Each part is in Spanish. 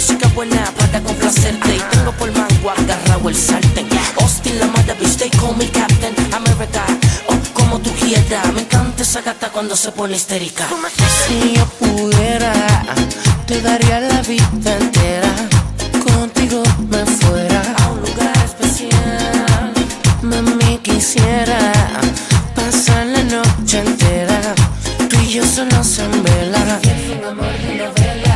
música buena para complacerte. Y tengo por mango agarrado el sartén. Austin, la mother bitch, they call me Captain America. Oh, como tú quieras. Me encanta esa gata cuando se pone histérica. Si yo pudiera, te daría la vida entera. Contigo me fuera a un lugar especial. Mami, quisiera pasar la noche entera. Tú y yo solos en vela. Es un amor de novela.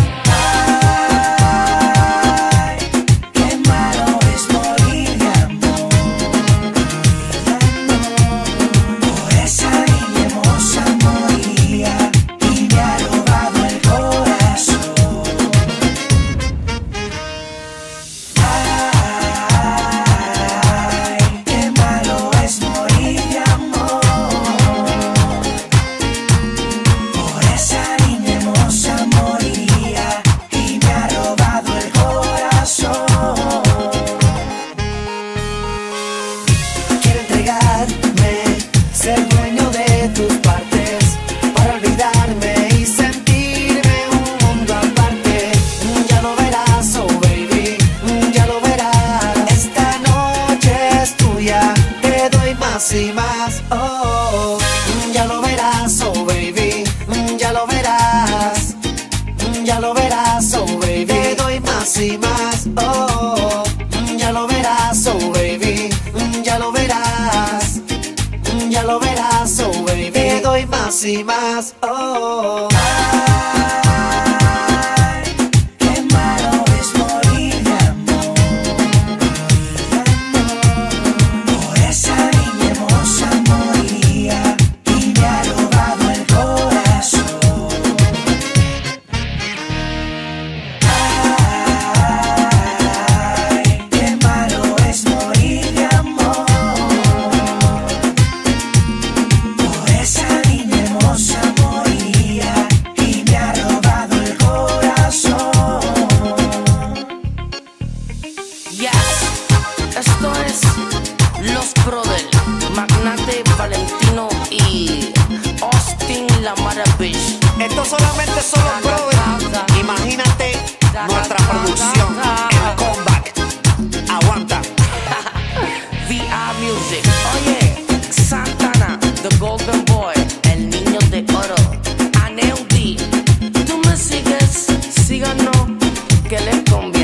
Ser dueño de tus partes para olvidarme y sentirme un mundo aparte. Ya lo verás, oh baby, ya lo verás. Esta noche es tuya, te doy más y más. Oh, ya lo verás, oh baby, ya lo verás. Ya lo verás, oh baby, te doy más y más. Oh, ya lo verás, oh baby, ya lo verás. Ya lo verás, oh baby, te doy más y más. Oh, ay, qué malo es morir de amor. Por esa niña hermosa moría y me ha robado el corazón. Ay, qué malo es morir de amor. Esto es Los Brothers, Magnate, Valentino y Austin, la mother bitch. Estos solamente son los brothers. Imagínate nuestra producción, el comeback. Aguanta. VR Music. Oye, Santana, The Golden Boy, el niño de oro. Aneudi, tú me sigues, síganos, que les conviene.